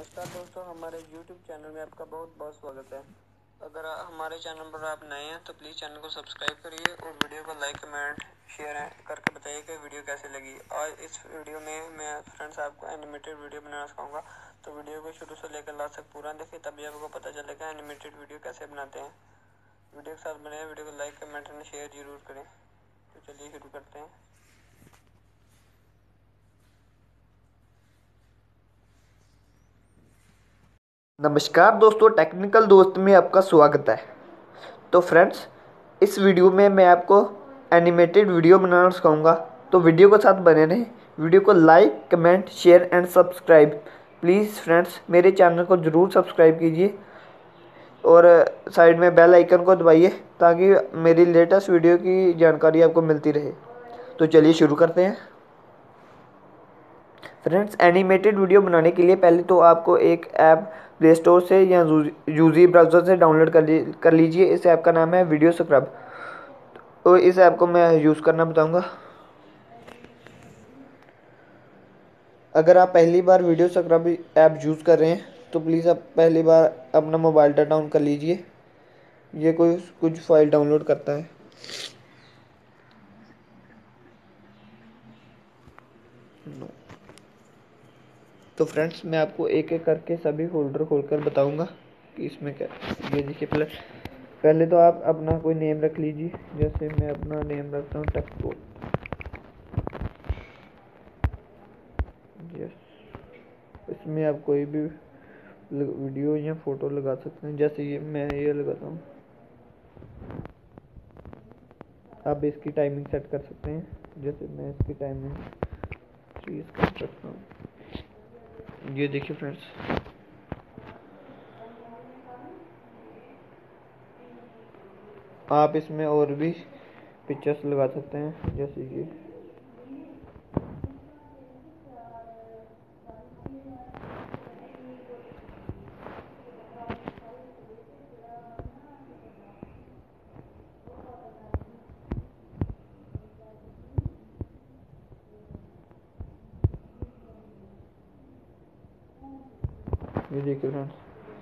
नमस्कार दोस्तों, हमारे YouTube चैनल में आपका बहुत बहुत स्वागत है। अगर हमारे चैनल पर आप नए हैं तो प्लीज़ चैनल को सब्सक्राइब करिए और वीडियो को लाइक कमेंट शेयर करके बताइए कि वीडियो कैसे लगी। और इस वीडियो में मैं फ्रेंड्स आपको एनिमेटेड वीडियो बनाना सिखाऊंगा, तो वीडियो को शुरू से लेकर लास्ट तक पूरा देखें, तभी आपको पता चलेगा एनिमेटेड वीडियो कैसे बनाते हैं। वीडियो के साथ बने, वीडियो को लाइक कमेंट एंड शेयर जरूर करें। तो चलिए शुरू करते हैं। नमस्कार दोस्तों, टेक्निकल दोस्त में आपका स्वागत है। तो फ्रेंड्स, इस वीडियो में मैं आपको एनिमेटेड वीडियो बनाना सिखाऊंगा, तो वीडियो के साथ बने रहें। वीडियो को like comment share and subscribe please friends, मेरे चैनल को ज़रूर सब्सक्राइब कीजिए और साइड में बेल आइकन को दबाइए ताकि मेरी लेटेस्ट वीडियो की जानकारी आपको मिलती रहे। तो चलिए शुरू करते हैं। फ्रेंड्स, एनिमेटेड वीडियो बनाने के लिए पहले तो आपको एक ऐप प्ले स्टोर से या यूजी ब्राउज़र से डाउनलोड कर लीजिए। इस ऐप का नाम है वीडियो स्क्रब। तो इस ऐप को मैं यूज़ करना बताऊंगा। अगर आप पहली बार वीडियो स्क्रब ऐप यूज़ कर रहे हैं तो प्लीज़ आप पहली बार अपना मोबाइल डाटा डाउन कर लीजिए। ये कुछ फाइल डाउनलोड करता है। तो फ्रेंड्स, मैं आपको एक एक करके सभी फोल्डर खोलकर बताऊंगा कि इसमें क्या। ये देखिए, पहले तो आप अपना कोई नेम रख लीजिए। जैसे मैं अपना नेम रखता हूँ टेक्सट। यस, इसमें आप कोई भी वीडियो या फोटो लगा सकते हैं। जैसे मैं ये लगाता हूँ। आप इसकी टाइमिंग सेट कर सकते हैं। जैसे मैं इसकी टाइमिंग 30 कर सकता हूँ। ये देखिए फ्रेंड्स, आप इसमें और भी पिक्चर्स लगा सकते हैं। जैसे ये देखिए फ्रेंड्स,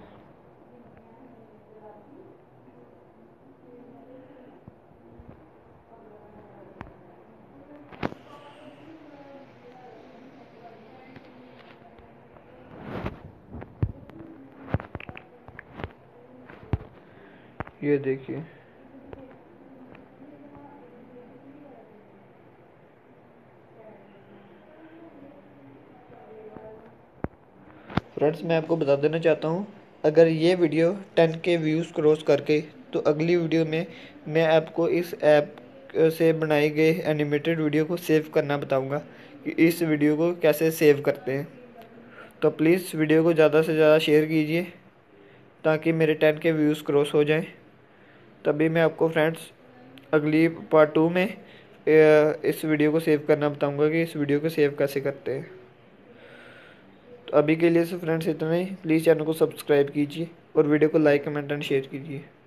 ये देखिए। फ्रेंड्स, मैं आपको बता देना चाहता हूँ, अगर ये वीडियो 10K व्यूज़ क्रॉस करके तो अगली वीडियो में मैं आपको इस ऐप से बनाए गए एनिमेटेड वीडियो को सेव करना बताऊँगा कि इस वीडियो को कैसे सेव करते हैं। तो प्लीज़ वीडियो को ज़्यादा से ज़्यादा शेयर कीजिए ताकि मेरे 10K व्यूज़ क्रॉस हो जाएं। तभी मैं आपको फ्रेंड्स अगली पार्ट 2 में इस वीडियो को सेव करना बताऊँगा कि इस वीडियो को सेव कैसे करते हैं। तो अभी के लिए फ्रेंड्स इतना ही। प्लीज़ चैनल को सब्सक्राइब कीजिए और वीडियो को लाइक कमेंट एंड शेयर कीजिए।